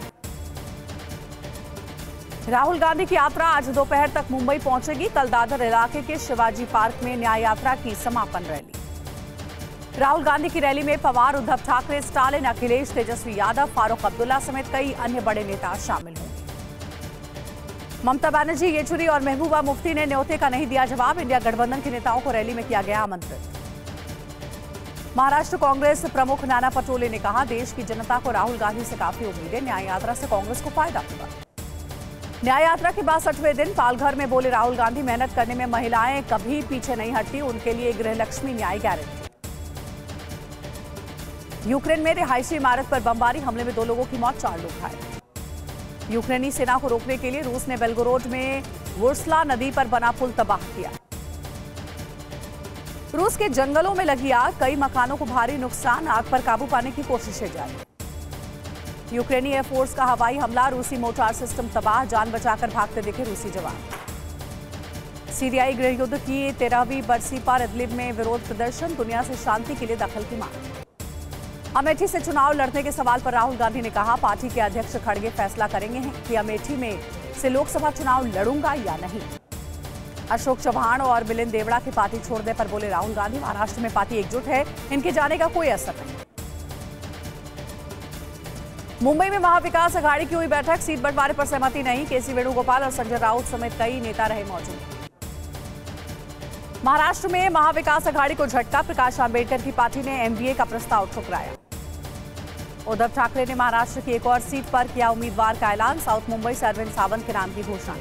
राहुल गांधी की यात्रा आज दोपहर तक मुंबई पहुंचेगी। कल दादर इलाके के शिवाजी पार्क में न्याय यात्रा की समापन रैली। राहुल गांधी की रैली में पवार, उद्धव ठाकरे, स्टालिन, अखिलेश, तेजस्वी यादव, फारूक अब्दुल्ला समेत कई अन्य बड़े नेता शामिल होंगे। ममता बनर्जी, येचुरी और महबूबा मुफ्ती ने न्योते का नहीं दिया जवाब। इंडिया गठबंधन के नेताओं को रैली में किया गया आमंत्रित। महाराष्ट्र कांग्रेस प्रमुख नाना पटोले ने कहा, देश की जनता को राहुल गांधी से काफी उम्मीदें। न्याय यात्रा से कांग्रेस को फायदा होगा। न्याय यात्रा के बासठवें दिन पालघर में बोले राहुल गांधी, मेहनत करने में महिलाएं कभी पीछे नहीं हटती, उनके लिए गृहलक्ष्मी न्याय गारंटी। यूक्रेन में रिहायशी इमारत पर बमबारी, हमले में दो लोगों की मौत, चार लोग घायल। यूक्रेनी सेना को रोकने के लिए रूस ने बेलगोरोड में वुर्सला नदी पर बना पुल तबाह किया। रूस के जंगलों में लगी आग, कई मकानों को भारी नुकसान। आग पर काबू पाने की कोशिशें जारी। यूक्रेनी एयरफोर्स का हवाई हमला, रूसी मोर्टार सिस्टम तबाह, जान बचाकर भागते दिखे रूसी जवान। सीरियाई गृह युद्ध की तेरहवीं बरसी पर इदलिब में विरोध प्रदर्शन, दुनिया से शांति के लिए दखल की मांग। अमेठी से चुनाव लड़ने के सवाल पर राहुल गांधी ने कहा, पार्टी के अध्यक्ष खड़गे फैसला करेंगे कि अमेठी में से लोकसभा चुनाव लड़ूंगा या नहीं। अशोक चौहान और मिलिंद देवड़ा के पार्टी छोड़ने पर बोले राहुल गांधी, महाराष्ट्र में पार्टी एकजुट है, इनके जाने का कोई असर नहीं। मुंबई में महाविकास अघाड़ी की हुई बैठक, सीट बंटवारे पर सहमति नहीं। केसी वेणुगोपाल और संजय राउत समेत कई नेता रहे मौजूद। महाराष्ट्र में महाविकास अघाड़ी को झटका, प्रकाश आंबेडकर की पार्टी ने एमबीए का प्रस्ताव ठुकराया। उद्धव ठाकरे ने महाराष्ट्र की एक और सीट पर किया उम्मीदवार का ऐलान। साउथ मुंबई से अरविंद सावंत के नाम की घोषणा।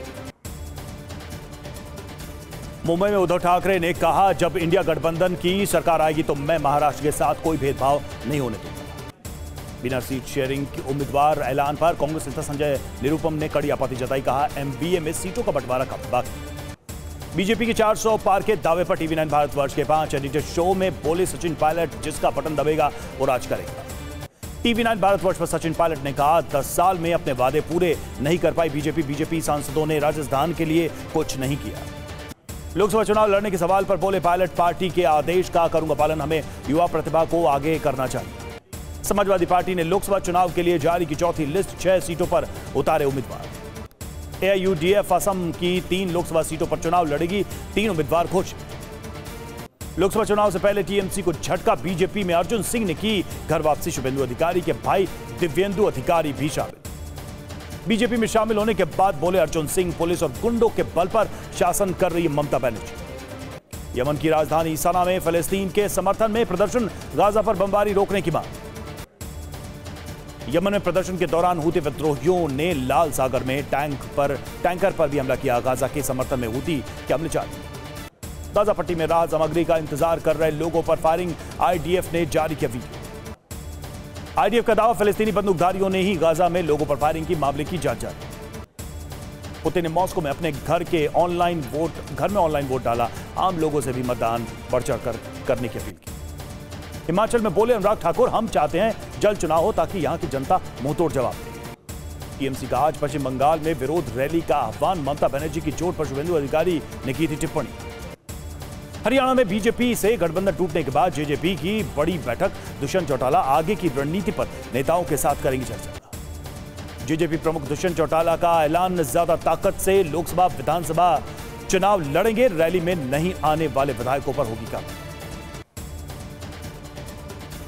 मुंबई में उद्धव ठाकरे ने कहा, जब इंडिया गठबंधन की सरकार आएगी तो मैं महाराष्ट्र के साथ कोई भेदभाव नहीं होने दूंगा। बिना सीट शेयरिंग के उम्मीदवार ऐलान पर कांग्रेस नेता संजय निरुपम ने कड़ी आपत्ति जताई। कहा, एमबीए में सीटों का बंटवारा कब बाकी। बीजेपी के चार सौ पार के दावे पर टीवी नाइन भारतवर्ष के पांच एडिटर शो में बोले सचिन पायलट, जिसका बटन दबेगा वो राज करेगा। टीवी नाइन भारतवर्ष पर सचिन पायलट ने कहा, दस साल में अपने वादे पूरे नहीं कर पाई बीजेपी। बीजेपी सांसदों ने राजस्थान के लिए कुछ नहीं किया। लोकसभा चुनाव लड़ने के सवाल पर बोले पायलट, पार्टी के आदेश का करूंगा पालन, हमें युवा प्रतिभा को आगे करना चाहिए। समाजवादी पार्टी ने लोकसभा चुनाव के लिए जारी की चौथी लिस्ट, छह सीटों पर उतारे उम्मीदवार। एआईयूडीएफ असम की तीन लोकसभा सीटों पर चुनाव लड़ेगी, तीन उम्मीदवार घोषित। लोकसभा चुनाव से पहले टीएमसी को झटका, बीजेपी में अर्जुन सिंह ने की घर वापसी। शुभेंदु अधिकारी के भाई दिव्येंदु अधिकारी भी शामिल। बीजेपी में शामिल होने के बाद बोले अर्जुन सिंह, पुलिस और गुंडों के बल पर शासन कर रही है ममता बनर्जी। यमन की राजधानी सना में फलस्तीन के समर्थन में प्रदर्शन, गाजा पर बमबारी रोकने की मांग। यमन में प्रदर्शन के दौरान हूती विद्रोहियों ने लाल सागर में टैंक पर टैंकर पर भी हमला किया। गाजा के समर्थन में हूती के हमले जारी। गाजा पट्टी में राहत सामग्री का इंतजार कर रहे लोगों पर फायरिंग, आईडीएफ ने जारी किया वीडियो। आईडीएफ का दावा, फिलिस्तीनी बंदूकधारियों ने ही गाजा में लोगों पर फायरिंग की, मामले की जांच जारी। पुतिन ने मॉस्को में अपने घर के ऑनलाइन वोट घर में ऑनलाइन वोट डाला, आम लोगों से भी मतदान बढ़ चढ़ कर करने की अपील की। हिमाचल में बोले अनुराग ठाकुर, हम चाहते हैं जल्द चुनाव हो ताकि यहां की जनता मुंहतोड़ जवाब दे। टीएमसी का आज पश्चिम बंगाल में विरोध रैली का आह्वान, ममता बनर्जी की चोट पर शुभेंदु अधिकारी ने की थी टिप्पणी। हरियाणा में बीजेपी से गठबंधन टूटने के बाद जेजेपी की बड़ी बैठक, दुष्यंत चौटाला आगे की रणनीति पर नेताओं के साथ करेंगे चर्चा। जेजेपी प्रमुख दुष्यंत चौटाला का ऐलान, ज्यादा ताकत से लोकसभा विधानसभा चुनाव लड़ेंगे, रैली में नहीं आने वाले विधायकों पर होगी कार्रवाई।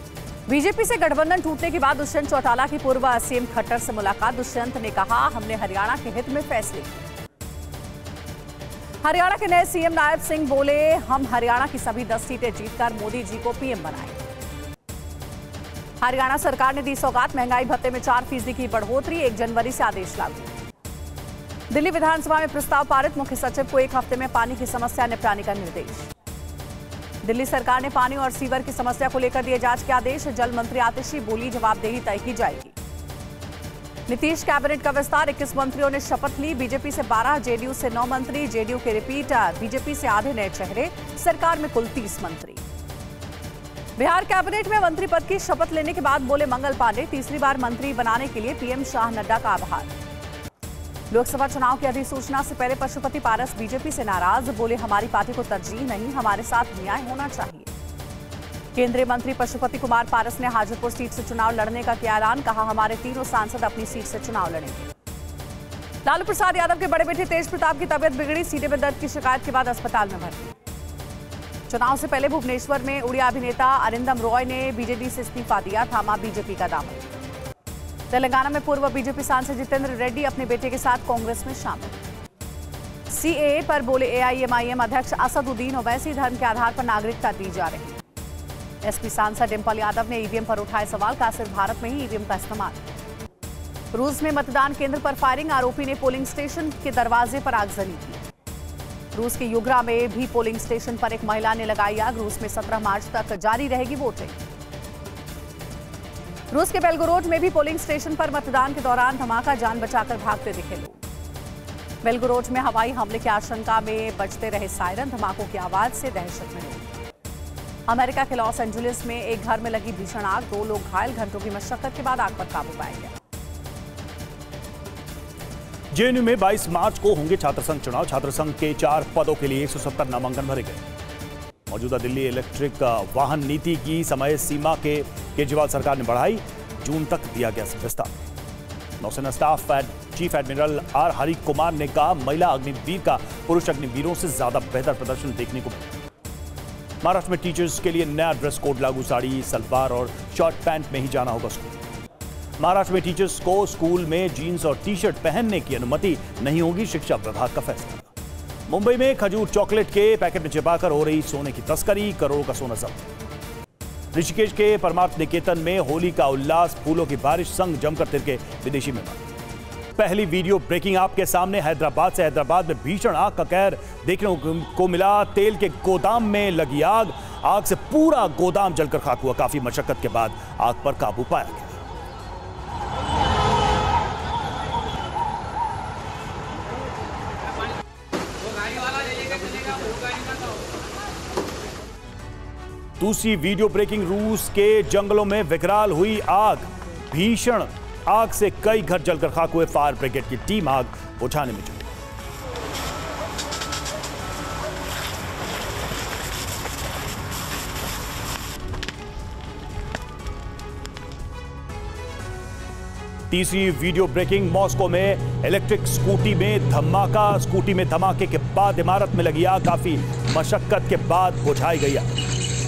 बीजेपी से गठबंधन टूटने के बाद दुष्यंत चौटाला की पूर्व सीएम खट्टर से मुलाकात। दुष्यंत ने कहा, हमने हरियाणा के हित में फैसले किए। हरियाणा के नए सीएम नायब सिंह बोले, हम हरियाणा की सभी दस सीटें जीतकर मोदी जी को पीएम बनाएंगे। हरियाणा सरकार ने दी सौगात, महंगाई भत्ते में चार फीसदी की बढ़ोतरी, एक जनवरी से आदेश लागू। दिल्ली विधानसभा में प्रस्ताव पारित, मुख्य सचिव को एक हफ्ते में पानी की समस्या निपटाने का निर्देश। दिल्ली सरकार ने पानी और सीवर की समस्या को लेकर दिए जांच के आदेश। जल मंत्री आतिशी बोली, जवाबदेही तय की जाएगी। नीतीश कैबिनेट का विस्तार, इक्कीस मंत्रियों ने शपथ ली। बीजेपी से बारह, जेडीयू से नौ मंत्री, जेडीयू के रिपीट, बीजेपी से आधे नए चेहरे, सरकार में कुल तीस मंत्री। बिहार कैबिनेट में मंत्री पद की शपथ लेने के बाद बोले मंगल पांडे, तीसरी बार मंत्री बनाने के लिए पीएम शाह नड्डा का आभार। लोकसभा चुनाव की अधिसूचना से पहले पशुपति पारस बीजेपी से नाराज, बोले हमारी पार्टी को तरजीह नहीं, हमारे साथ न्याय होना चाहिए। केंद्रीय मंत्री पशुपति कुमार पारस ने हाजीपुर सीट से चुनाव लड़ने का किया ऐलान, कहा हमारे तीनों सांसद अपनी सीट से चुनाव लड़ेंगे। लालू प्रसाद यादव के बड़े बेटे तेज प्रताप की तबियत बिगड़ी, सीने में दर्द की शिकायत के बाद अस्पताल में भर्ती। चुनाव से पहले भुवनेश्वर में उड़िया अभिनेता अरिंदम रॉय ने बीजेडी से इस्तीफा दिया, थामा बीजेपी का दामन। तेलंगाना में पूर्व बीजेपी सांसद जितेंद्र रेड्डी अपने बेटे के साथ कांग्रेस में शामिल। सीएए पर बोले एआईएमआईएम अध्यक्ष असदुद्दीन ओवैसी, धर्म के आधार पर नागरिकता दी जा रही। एसपी सांसद डिंपल यादव ने ईवीएम पर उठाए सवाल, का सिर्फ भारत में ही ईवीएम का इस्तेमाल। रूस में मतदान केंद्र पर फायरिंग, आरोपी ने पोलिंग स्टेशन के दरवाजे पर आगजनी की। रूस के युग्रा में भी पोलिंग स्टेशन पर एक महिला ने लगाई आग। रूस में सत्रह मार्च तक जारी रहेगी वोटिंग। रूस के बेलगोरोड में भी पोलिंग स्टेशन पर मतदान के दौरान धमाका, जान बचाकर भागते दिखे लोग। बेलगोरोड में हवाई हमले की आशंका में बजते रहे सायरन, धमाकों की आवाज से दहशत में लोग। अमेरिका के लॉस एंजेलिस में एक घर में लगी भीषण आग, दो लोग घायल, घंटों की मशक्कत के बाद आग पर काबू पाया गया। जेएनयू में बाईस मार्च को होंगे छात्र संघ चुनाव। छात्र संघ के चार पदों के लिए एक सौ सत्तर नामांकन भरे गए। मौजूदा दिल्ली इलेक्ट्रिक वाहन नीति की समय सीमा के केजरीवाल सरकार ने बढ़ाई, जून तक दिया गया विस्तार। नौसेना staff chief admiral R Hari Kumar ने कहा, महिला अग्निवीर का पुरुष अग्निवीरों से ज्यादा बेहतर प्रदर्शन देखने को मिला। महाराष्ट्र में टीचर्स के लिए नया ड्रेस कोड लागू, साड़ी सलवार और शॉर्ट पैंट में ही जाना होगा स्कूल। महाराष्ट्र में टीचर्स को स्कूल में जीन्स और टी शर्ट पहनने की अनुमति नहीं होगी, शिक्षा विभाग का फैसला। मुंबई में खजूर चॉकलेट के पैकेट में छिपाकर हो रही सोने की तस्करी, करोड़ों का सोना जब्त। ऋषिकेश के परमार्थ निकेतन में होली का उल्लास, फूलों की बारिश संग जमकर तिरके विदेशी मेहमान। पहली वीडियो ब्रेकिंग आपके सामने, हैदराबाद से। हैदराबाद में भीषण आग का कहर देखने को मिला। तेल के गोदाम में लगी आग, आग से पूरा गोदाम जलकर खाक हुआ। काफी मशक्कत के बाद आग पर काबू पाया गया। दूसरी वीडियो ब्रेकिंग, रूस के जंगलों में विकराल हुई आग। भीषण आग से कई घर जलकर खाक हुए। फायर ब्रिगेड की टीम आग बुझाने में जुटी। तीसरी वीडियो ब्रेकिंग, मॉस्को में इलेक्ट्रिक स्कूटी में धमाका। स्कूटी में धमाके के बाद इमारत में लगी आग, काफी मशक्कत के बाद बुझाई गई आग।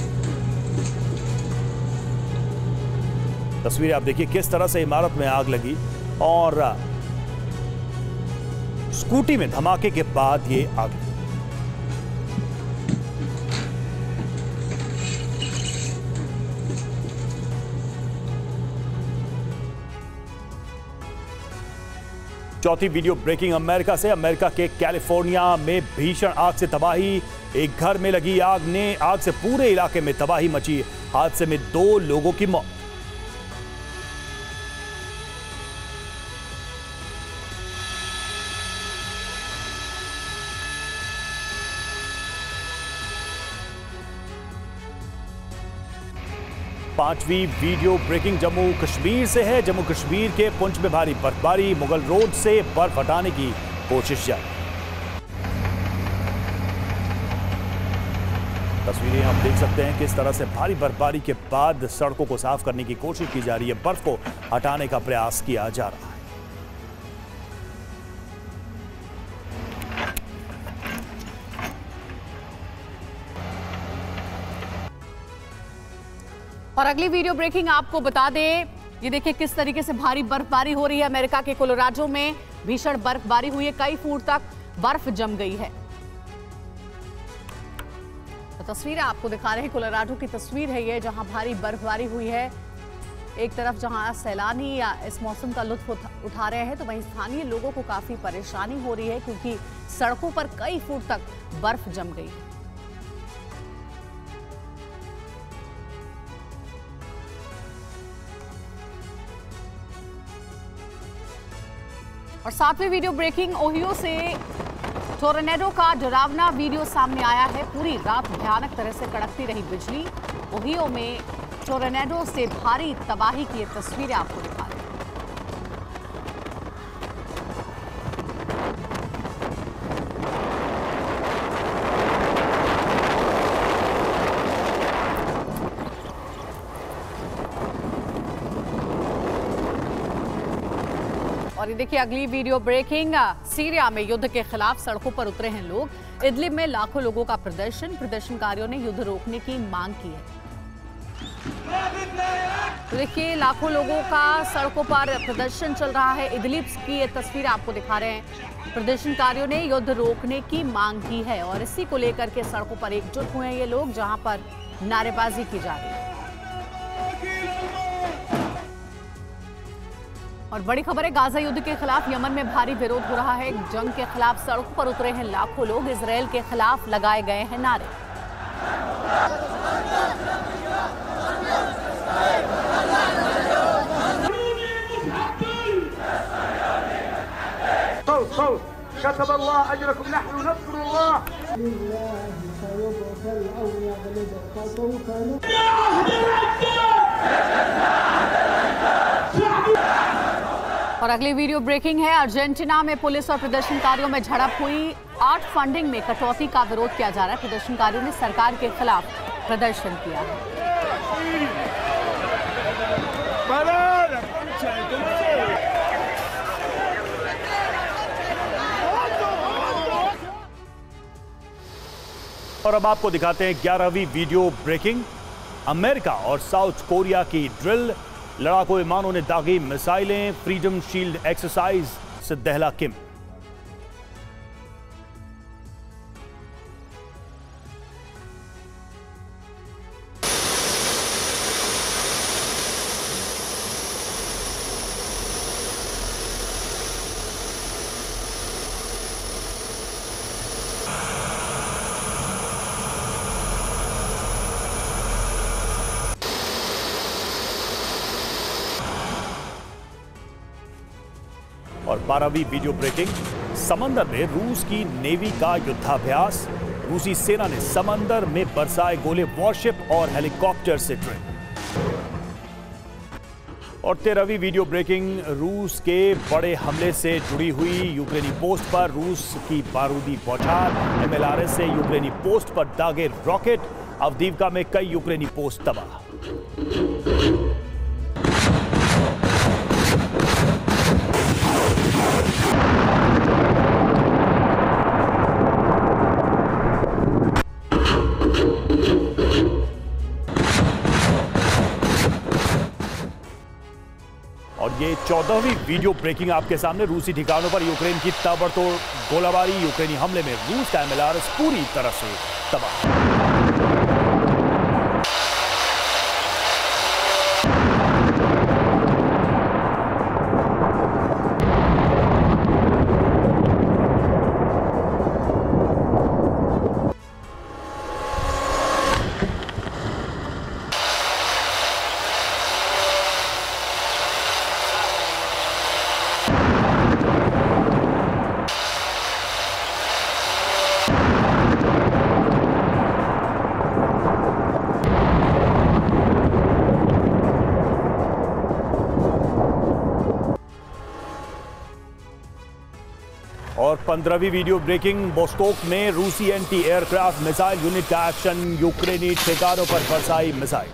तस्वीरें आप देखिए किस तरह से इमारत में आग लगी और स्कूटी में धमाके के बाद ये आग लगी। चौथी वीडियो ब्रेकिंग अमेरिका से। अमेरिका के कैलिफोर्निया में भीषण आग से तबाही। एक घर में लगी आग ने आग से पूरे इलाके में तबाही मची। हादसे में दो लोगों की मौत। पांचवी वीडियो ब्रेकिंग जम्मू कश्मीर से है। जम्मू कश्मीर के पुंछ में भारी बर्फबारी, मुगल रोड से बर्फ हटाने की कोशिश जारी। तस्वीरें आप देख सकते हैं किस तरह से भारी बर्फबारी के बाद सड़कों को साफ करने की कोशिश की जा रही है। बर्फ को हटाने का प्रयास किया जा रहा है। और अगली वीडियो ब्रेकिंग आपको बता दें, ये देखिए किस तरीके से भारी बर्फबारी हो रही है। अमेरिका के कोलोराडो में भीषण बर्फबारी हुई है, कई फुट तक बर्फ जम गई है। तो तस्वीरें आपको दिखा रहे हैं, कोलोराडो की तस्वीर है ये, जहां भारी बर्फबारी हुई है। एक तरफ जहां सैलानी या इस मौसम का लुत्फ उठा रहे हैं, तो वहीं स्थानीय लोगों को काफी परेशानी हो रही है, क्योंकि सड़कों पर कई फुट तक बर्फ जम गई है। और सातवीं वीडियो ब्रेकिंग, ओहियो से टोर्नेडो का डरावना वीडियो सामने आया है। पूरी रात भयानक तरह से कड़कती रही बिजली। ओहियो में टोर्नेडो से भारी तबाही की ये तस्वीरें आपको दिखा रहे हैं। और ये देखिए अगली वीडियो ब्रेकिंग, सीरिया में युद्ध के खिलाफ सड़कों पर उतरे हैं लोग। इदलिब में लाखों लोगों का प्रदर्शन, प्रदर्शनकारियों ने युद्ध रोकने की मांग की है। तो देखिए लाखों लोगों का सड़कों पर प्रदर्शन चल रहा है। इदलिब की ये तस्वीर आपको दिखा रहे हैं। प्रदर्शनकारियों ने युद्ध रोकने की मांग की है और इसी को लेकर के सड़कों पर एकजुट हुए हैं ये लोग, जहां पर नारेबाजी की जा रही है। और बड़ी खबर है, गाजा युद्ध के खिलाफ यमन में भारी विरोध हो रहा है। जंग के खिलाफ सड़कों पर उतरे हैं लाखों लोग। इजरायल के खिलाफ लगाए गए हैं नारे। और अगली वीडियो ब्रेकिंग है, अर्जेंटीना में पुलिस और प्रदर्शनकारियों में झड़प हुई। आर्ट फंडिंग में कटौती का विरोध किया जा रहा है। प्रदर्शनकारियों ने सरकार के खिलाफ प्रदर्शन किया है। और अब आपको दिखाते हैं ग्यारहवीं वीडियो ब्रेकिंग। अमेरिका और साउथ कोरिया की ड्रिल, लड़ाकू विमानों ने दागी मिसाइलें, फ्रीडम शील्ड एक्सरसाइज से दहला किम। और बारहवीं वीडियो ब्रेकिंग, समंदर में रूस की नेवी का युद्धाभ्यास। रूसी सेना ने समंदर में बरसाए गोले, वॉरशिप और हेलीकॉप्टर से ड्रिल। और तेरहवीं वीडियो ब्रेकिंग, रूस के बड़े हमले से जुड़ी हुई यूक्रेनी पोस्ट पर रूस की बारूदी बौछार। एमएलआरएस से यूक्रेनी पोस्ट पर दागे रॉकेट। अवदीवका में कई यूक्रेनी पोस्ट तबाह। और ये चौदहवीं वीडियो ब्रेकिंग आपके सामने, रूसी ठिकानों पर यूक्रेन की ताबड़तोड़ गोलाबारी। यूक्रेनी हमले में रूस का एमएलआरएस पूरी तरह से तबाह। और पंद्रहवीं वीडियो ब्रेकिंग, बोस्टोक में रूसी एंटी एयरक्राफ्ट मिसाइल यूनिट का एक्शन। यूक्रेनी ठिकानों पर बरसाई मिसाइल।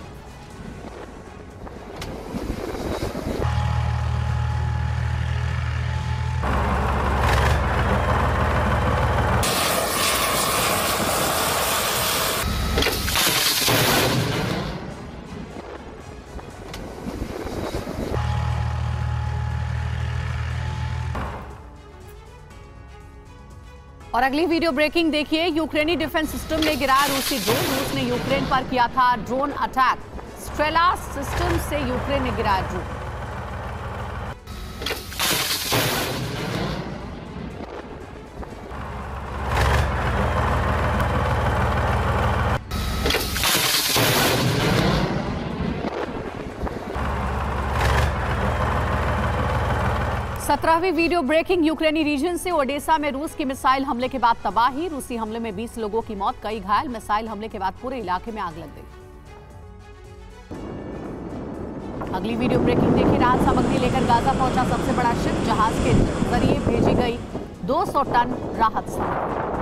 और अगली वीडियो ब्रेकिंग देखिए, यूक्रेनी डिफेंस सिस्टम ने गिराया रूसी ड्रोन। रूस ने यूक्रेन पर किया था ड्रोन अटैक। स्ट्रेला सिस्टम से यूक्रेन ने गिराया ड्रोन। सत्रहवीं वीडियो ब्रेकिंग यूक्रेनी रीजन से ओडेसा में रूस की मिसाइल हमले के बाद तबाही। रूसी हमले में बीस लोगों की मौत, कई घायल। मिसाइल हमले के बाद पूरे इलाके में आग लग गई। अगली वीडियो ब्रेकिंग देखिए, राहत सामग्री लेकर गाजा पहुंचा सबसे बड़ा शिप। जहाज के जरिए भेजी गई दो सौ टन राहत सामग्री।